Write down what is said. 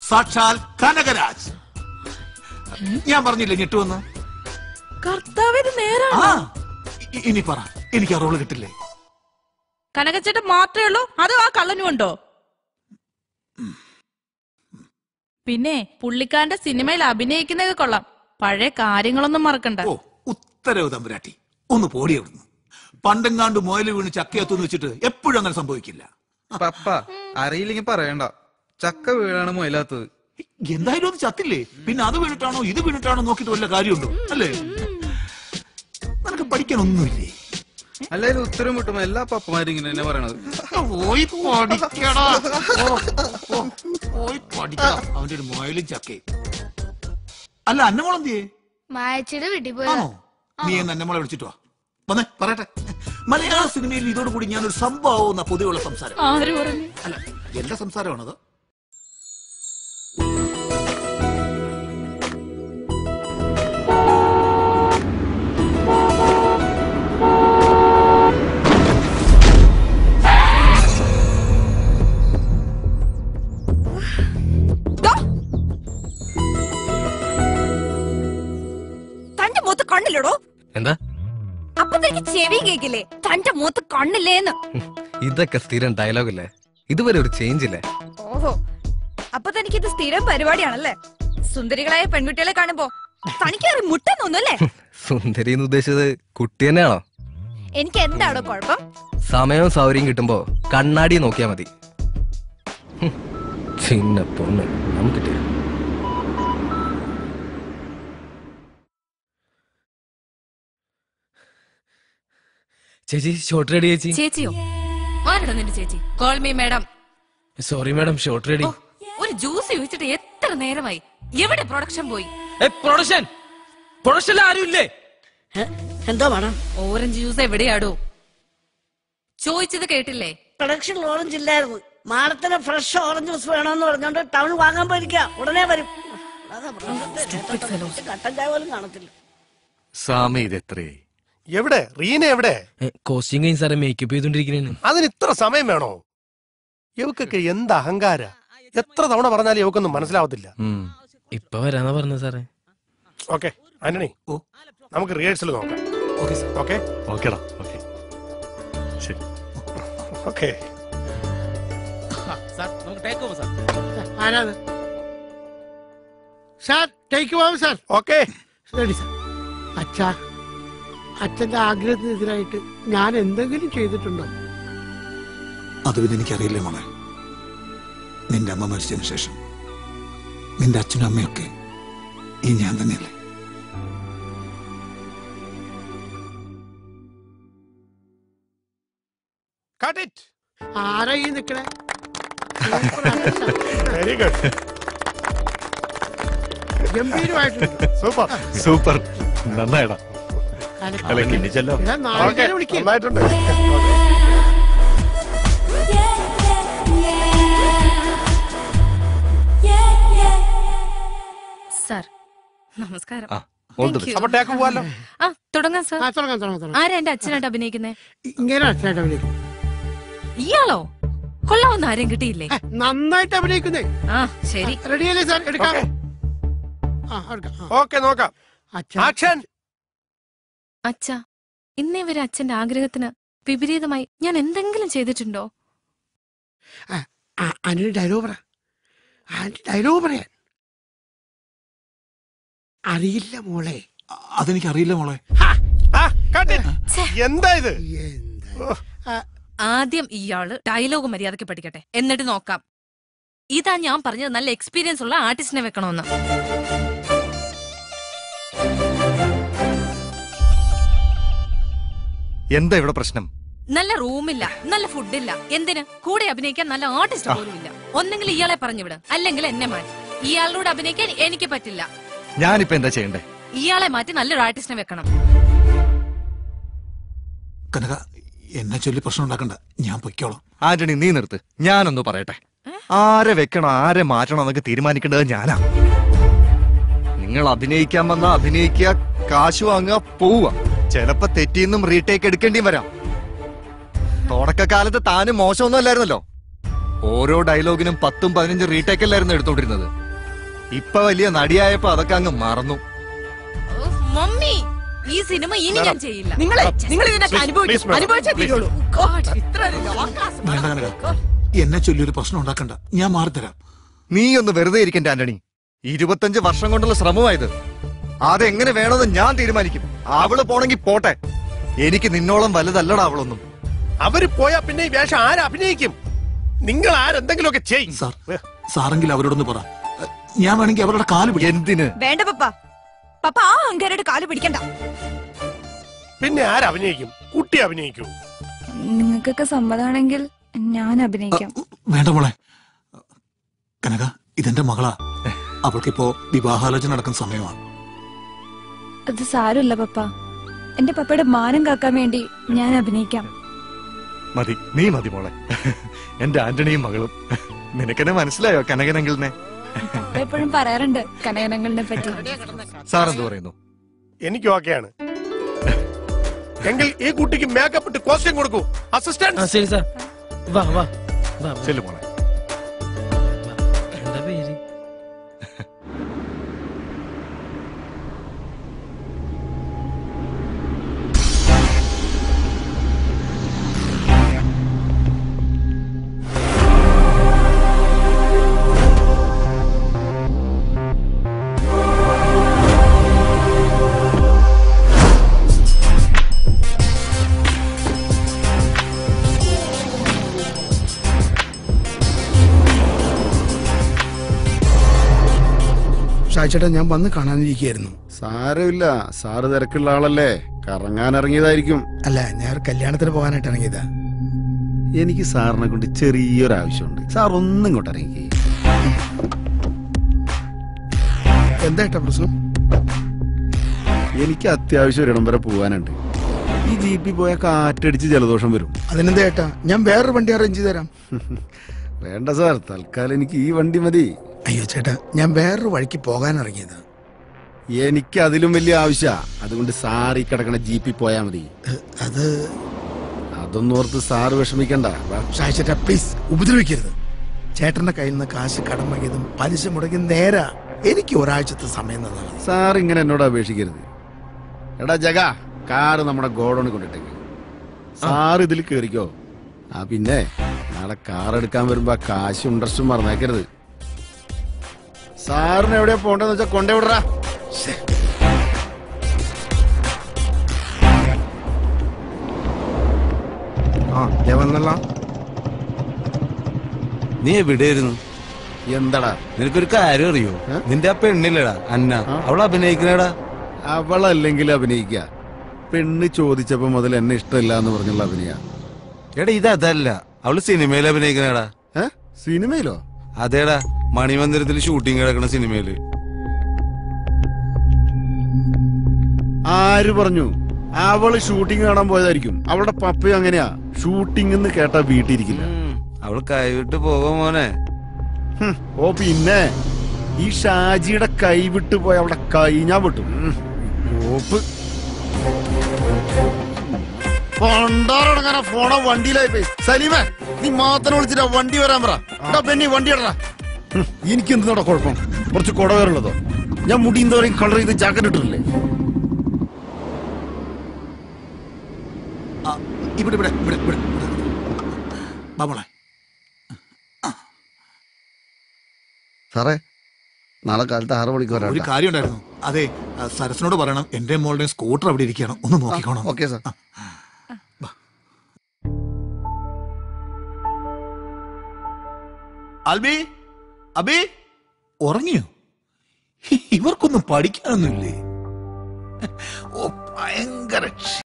സാക്ഷാൽ കനകരാജ്. ഞാൻ പറഞ്ഞില്ലേ ഞെട്ടുവന്ന്. കർത്താവിന് നേരാണ്. ഇനി പറ, എനിക്ക് ആ റോള് കിട്ടില്ലേ? കനകച്ചേട്ടൻ മാത്രമേ ഉള്ളൂ അതോ ആ കള്ളനും ഉണ്ടോ? പിന്നെ പുള്ളിക്കാരന്റെ സിനിമയിൽ അഭിനയിക്കുന്നതൊക്കെ കൊള്ളാം. പഴയ കാര്യങ്ങളൊന്നും മറക്കണ്ട. ഓ ഉത്തരവ് തമ്പുരാട്ടി, ഒന്ന് പോടി അവിടുന്ന്. പണ്ടെങ്ങാണ്ട് മുയല് വീണ് ചക്കയത്തെന്ന് വെച്ചിട്ട് എപ്പോഴും അങ്ങനെ സംഭവിക്കില്ല. പപ്പ അറിയില്ലെങ്കിൽ പറയണ്ട, ചക്ക വീഴാണ് മുയലാത്തത്. എന്തായാലും അത് ചത്തില്ലേ, പിന്നെ അത് വീണിട്ടാണോ ഇത് വീണിട്ടാണോ നോക്കിട്ട് വല്ല കാര്യമുണ്ടോ? അല്ലേ, നിനക്ക് പഠിക്കാനൊന്നുമില്ലേ? അല്ലായാലും ഉത്തരം കിട്ടുമ്പോ എല്ലാ പപ്പമാരും ഇങ്ങനെ തന്നെ പറയണത്. അവന്റെ ഒരു മുയലും ചക്കയും. അല്ല അന്നമോളെന്തിയേ? മായച്ചിയുടെ വീട്ടിൽ പോയാണോ? നീ എന്ന് അന്നമോളെ വിളിച്ചിട്ട് വാ. വന്നേ പറയട്ടെ. മലയാള സിനിമയിൽ ഇതോടുകൂടി ഞാനൊരു സംഭവം പൊതുവെയുള്ള സംസാരം. അല്ല എന്റെ സംസാരമാണത്. തന്റെ മൂത്ത് കണ്ണില്ലടോ. എന്താ അപ്പൊ തനിക്ക് ചെവി കേക്കില്ലേ? തന്റെ മൂത്ത് കണ്ണില്ലേന്ന്. ഇതൊക്കെ സ്ഥിരം ഡയലോഗല്ലേ, ഇതുവരെ ഒരു ചേഞ്ച് ഇല്ലേ? ഓഹോ, അപ്പൊ തനിക്ക് ഇത് സ്ഥിരം പരിപാടിയാണല്ലേ? സുന്ദരികളായ പെൺകുട്ടികളെ കാണുമ്പോ തനിക്ക് മുട്ടെന്നൊന്നുമല്ലേ? സുന്ദരി എന്ന് ഉദ്ദേശിച്ചത് കുട്ടി തന്നെയാണോ? എനിക്ക് എന്താണോ കുഴപ്പം? സമയവും സൗകര്യം കിട്ടുമ്പോ കണ്ണാടി നോക്കിയാ മതി. ചിന്ന പൊണ്ണ് നമുക്ക്. ചേച്ചി ഷോർട്ട് റെഡി. ചേച്ചി ചേച്ചിയോ? ആരാണ് നിന്റെ ചേച്ചി? Call me madam. Sorry madam, short ready. ഒരു ജ്യൂസ് ചോദിച്ചിട്ട് എത്ര നേരമായി? എവിടെ പ്രൊഡക്ഷൻ പോയി? പ്രൊഡക്ഷൻ ആരും ഇല്ലേ? എന്താ മാഡം? Orange juice എവിടെയാടോ? ചോദിച്ചത് കേട്ടില്ലേ? പ്രൊഡക്ഷൻ ഓറഞ്ച് ഇല്ലായിരുന്നു. മാഡത്തിന് ഫ്രഷ് ഓറഞ്ച് ജ്യൂസ് വേണമെന്ന് പറഞ്ഞോണ്ട് ടൗൺ വാങ്ങാൻ പോയിരിക്കാം. ഉടനെ വരും. കട്ടൻ ചായ പോലും കാണത്തില്ല. സ്വാമി ഇത് എത്രയായി? എവിടെ റീന? എവിടെ? കോസ്റ്റ്യൂം കഴിഞ്ഞ് സാറേ മേക്കപ്പ് ചെയ്തോണ്ടിരിക്കുന്നേ. അതിന് ഇത്ര സമയം വേണോ? ഇവക്കൊക്കെ എന്ത് അഹങ്കാര! എത്ര തവണ പറഞ്ഞാലും ഇവക്കൊന്നും മനസ്സിലാവത്തില്ല. ഇപ്പൊ വരാന്നാ പറഞ്ഞത് സാറേ. ഓക്കെ ആന്റണി, നമുക്ക് റിഹേഴ്സൽ നോക്കാം. ഓക്കെ ഓക്കേടാ. ഓക്കെ ശരി. Okay okay. അച്ഛാ, അച്ഛന്റെ ആഗ്രഹത്തിനെതിരായിട്ട് ഞാൻ എന്തെങ്കിലും ചെയ്തിട്ടുണ്ടോ? അത് പിന്നെ എനിക്കറിയില്ല മോളെ. നിന്റെ അമ്മ മരിച്ചതിന് ശേഷം നിന്റെ അച്ഛനും അമ്മയൊക്കെ ഈ ഞാൻ തന്നെയല്ലേ? ആരാ ഈ നിക്കണേ? വെരി ഗുഡ്, ഗംഭീരമായിട്ടുണ്ട്. സൂപ്പർ സൂപ്പർ, നന്നായിടാ. നന്നായിട്ടുണ്ട്. സാർ നമസ്കാരം. തുടങ്ങാം സാർ. ആരാ എന്റെ അച്ഛനായിട്ട് അഭിനയിക്കുന്നേ? ഇങ്ങനെ അച്ഛനായിട്ട് അഭിനയിക്കും. ഇയാളോ? കൊള്ളാവുന്ന ആരെയും കിട്ടിയില്ലേ? നന്നായിട്ട് അഭിനയിക്കുന്നേ. ആ ശരി, റെഡിയല്ലേ സാർ? എടുക്കാം. ഓക്കെ നോക്കാം. അച്ഛാ, ഇന്നേ വരെ അച്ഛന്റെ ആഗ്രഹത്തിന് വിപരീതമായി ഞാൻ എന്തെങ്കിലും ചെയ്തിട്ടുണ്ടോ? അതിന് ഡയലോഗ് പറ. ഡയലോഗ് പറയാൻ അറിയില്ല മോളെ. അതെനിക്കറിയില്ല മോളെ. എന്താ ഇത്? ആദ്യം ഇയാള് ഡയലോഗ് മര്യാദയ്ക്ക് പഠിക്കട്ടെ, എന്നിട്ട് നോക്കാം. ഇതാ ഞാൻ പറഞ്ഞത്, നല്ല എക്സ്പീരിയൻസ് ഉള്ള ആർട്ടിസ്റ്റിനെ വെക്കണമെന്ന്. എന്താ ഇവിടെ പ്രശ്നം? നല്ല റൂമില്ല, നല്ല ഫുഡില്ല, എന്തിന് കൂടെ അഭിനയിക്കാൻ നല്ല ആർട്ടിസ്റ്റ് പോലും ഇല്ല. ഒന്നെങ്കിൽ ഇയാളെ പറഞ്ഞു വിട്, അല്ലെങ്കിൽ എന്നെ മാറ്റി. ഇയാളോട് അഭിനയിക്കാൻ എനിക്ക് പറ്റില്ല. ഞാനിപ്പോ എന്താ ചെയ്യണ്ടേ? ഇയാളെ മാറ്റി നല്ലൊരു ആർട്ടിസ്റ്റിനെ വെക്കണം. കനക, എന്നെ ചൊല്ലി പ്രശ്നം ഉണ്ടാക്കണ്ട, ഞാൻ പൊയ്ക്കോളാം. ആന്റണി നീ നിർത്ത്, ഞാനൊന്ന് പറയട്ടെ. ആരെ വെക്കണോ ആരെ മാറ്റണോ എന്നൊക്കെ തീരുമാനിക്കേണ്ടത് ഞാനാ. നിങ്ങൾ അഭിനയിക്കാൻ വന്ന അഭിനയിക്കുക, കാശ് വാങ്ങുക, പോവുക. ചിലപ്പോ തെറ്റിന്നും റീടേക്ക് എടുക്കേണ്ടിയും വരാം. തുടക്കകാലത്ത് താനും മോശമൊന്നും അല്ലായിരുന്നല്ലോ. ഓരോ ഡയലോഗിനും 10-15 റീടേക്ക് അല്ലായിരുന്നു എടുത്തോണ്ടിരുന്നത്. ഇപ്പൊ വലിയ നടിയായപ്പോ അതൊക്കെ അങ്ങ് മറന്നു. മമ്മി ഈ സിനിമ ഇനി ഞാൻ ചെയ്യില്ല. നിങ്ങൾ ഇതിനൊക്കെ അനുഭവിച്ചേ തീരുള്ളൂ. വേണ്ട കനക, എന്നെ ചൊല്ലിയൊരു പ്രശ്നം ഉണ്ടാക്കണ്ട, ഞാൻ മാറിത്തരാം. നീ ഒന്ന് വെറുതെ ഇരിക്കണ്ട ആന്റണി. 25 വർഷം കൊണ്ടുള്ള ശ്രമമായത്. അതെങ്ങനെ വേണമെന്ന് ഞാൻ തീരുമാനിക്കും. അവള് പോണെങ്കി പോട്ടെ. എനിക്ക് നിന്നോളം വലുതല്ലടാ അവളൊന്നും. അവര് പോയാ പിന്നെ ഈ വേഷം ആരഭിനയിക്കും? നിങ്ങൾ ആരെന്തെങ്കിലുമൊക്കെ ചെയ്യും. സാറെങ്കിൽ അവരോടൊന്ന് പറ, ഞാൻ വേണമെങ്കിൽ അവരുടെ കാല് പിടിക്കാം. എന്തിന്? വേണ്ട പപ്പ, പപ്പ ആ അങ്കാരുടെ കാല് പിടിക്കണ്ട. പിന്നെ ആരഭിനയിക്കും? കുട്ടി അഭിനയിക്കൂ. നിങ്ങൾക്കൊക്കെ സമ്മതമാണെങ്കിൽ ഞാൻ അഭിനയിക്കാം. വേണ്ട മോളെ. കനക, ഇതെന്റെ മകളാ. അവൾക്കിപ്പോ വിവാഹാലോചന നടക്കുന്ന സമയമാണ്. അത് സാരമില്ല പപ്പ. എന്റെ പപ്പയുടെ മാനം കാക്കാൻ വേണ്ടി ഞാൻ അഭിനയിക്കാം. മതി, നീ മതി മോളെ. എന്റെ ആന്റണിയും മകളും. നിനക്കെന്നെ മനസ്സിലായോ കനകനങ്കിളിനെ? പപ്പ എപ്പോഴും പറയാറുണ്ട് കനകനങ്ങളിനെ പറ്റി. സാർ എന്ത് പറയുന്നു? എനിക്ക് ഓക്കെയാണ്. എങ്കിൽ ഈ കുട്ടിക്ക് മേക്കപ്പ് ഇട്ട് കോസ്റ്റ്യൂം കൊടുക്കൂ. അസിസ്റ്റന്റ്. ശരി സാർ. വാ വാ വാ. ചെല്ലു മോളെ. എന്താ പേര്? ഷായിച്ചേട്ടാ, ഞാൻ വന്ന് കാണാനിരിക്കുകയായിരുന്നു. സാരമില്ല, സാറ് തിരക്കുള്ള ആളല്ലേ, കറങ്ങാൻ ഇറങ്ങിയതായിരിക്കും. അല്ല, ഞാൻ ഒരു കല്യാണത്തിന് പോകാനായിട്ട് ഇറങ്ങിയതാ. എനിക്ക് സാറിനെ കൊണ്ട് ചെറിയൊരു ആവശ്യമുണ്ട്. സാർ ഒന്നും ഇങ്ങോട്ട് ഇറങ്ങി. എന്താ ഏട്ടാ പ്രശ്നം? എനിക്ക് അത്യാവശ്യം ഒരിടം വരെ പോകാനുണ്ട്. ഈ ജീപ്പിൽ പോയ കാറ്റടിച്ച് ജലദോഷം വരും. അതിനെന്താ ഏട്ടാ, ഞാൻ വേറൊരു വണ്ടി അറേഞ്ച് ചെയ്ത് തരാം. വേണ്ട സാർ, തൽക്കാലം എനിക്ക് ഈ വണ്ടി മതി. അയ്യോ ചേട്ടാ, ഞാൻ വേറൊരു വഴിക്ക് പോകാൻ ഇറങ്ങിയത്. എനിക്ക് അതിലും വലിയ ആവശ്യ. അതുകൊണ്ട് സാർ ഈ കിടക്കണ ജീപ്പിൽ പോയാ മതി. അതൊന്നും ഓർത്ത് സാറ് വിഷമിക്കണ്ട. ഷായ് ചേട്ടാ പ്ലീസ് ഉപദ്രവിക്കരുത്. ചേട്ടന്റെ കയ്യിൽ നിന്ന് കാശ് കടം വാങ്ങിയതും പലിശ മുടങ്ങി നേരാ. എനിക്ക് ഒരാഴ്ചത്തെ സമയം തന്നാൽ. സാർ ഇങ്ങനെ എന്നോട് അപേക്ഷിക്കരുത്. എടാ ജഗ, കാറ് നമ്മുടെ ഗോഡൌണിൽ കൊണ്ടിട്ടേക്ക്. സാർ ഇതിൽ കേറിക്കോ. പിന്നെ നാളെ കാർ എടുക്കാൻ വരുമ്പോ കാശും ഇൻട്രസ്റ്റും മറന്നേക്കരുത്. സാറിന് എവിടെയാ പോണ്ടെന്ന് വെച്ചാ കൊണ്ടേ വിടറാ. വന്നല്ല. നീ എവിടെയായിരുന്നു? എന്താടാ നിനക്കൊരു കാര്യം അറിയോ? നിന്റെ ആ പെണ്ണില്ലടാ അന്ന, അവൾ അഭിനയിക്കണടാ. അവളല്ലെങ്കിൽ അഭിനയിക്ക. പെണ്ണ് ചോദിച്ചപ്പോ മുതൽ എന്നെ ഇഷ്ടമില്ല എന്ന് പറഞ്ഞുള്ള അഭിനയ. എടാ ഇതല്ല, അവള് സിനിമയിൽ അഭിനയിക്കണടാ. സിനിമയിലോ? അതേടാ, മണിമന്ദിരത്തിൽ ഷൂട്ടിംഗ് കിടക്കണ സിനിമയില്. ആര് പറഞ്ഞു? അവള് ഷൂട്ടിംഗ് കാണാൻ പോയതായിരിക്കും. അവളുടെ പപ്പയും അങ്ങനെയാ. ഷൂട്ടിംഗ് എന്ന് കേട്ടാ വീട്ടിരിക്കില്ല. അവള് കൈവിട്ട് പോകും മോനെ. ഓ പിന്നെ ഈ ഷാജിയുടെ കൈവിട്ട് പോയ അവളുടെ കൈ ഞാൻ വിട്ടു. പണ്ടാറടങ്ങാനാ ഫോണ വണ്ടിയിലായി പോയി. സലീമേ, നീ മാത്രം വിളിച്ചിട്ടാ വണ്ടി വരാൻ പറ. പെണ്ണി വണ്ടി ഇടറാ. എനിക്ക് എന്തിനാ കുഴപ്പം? കുറച്ച് കുടവേറുള്ളതോ? ഞാൻ മുടി എന്തോരം കളർ ചെയ്ത് ജാക്കറ്റ് ഇട്ടിട്ടില്ലേ? ഇവിടെ ഇവിടെ ഇവിടെ ഇവിടെ ബാബോളെ. സാറേ, നാളെ കാലത്ത് 6 മണിക്ക് വരാം. ഒരു കാര്യം ഉണ്ടായിരുന്നു. അതെ, സരസിനോട് പറയണം എന്റെ മോളുടെ സ്കൂട്ടർ അവിടെ ഇരിക്കണം, ഒന്ന് നോക്കിക്കോണം. Okay sir. അൽബി, അബി ഉറങ്ങിയോ? ഇവർക്കൊന്നും പഠിക്കാനൊന്നുമില്ലേ? ഓ ഭയങ്കര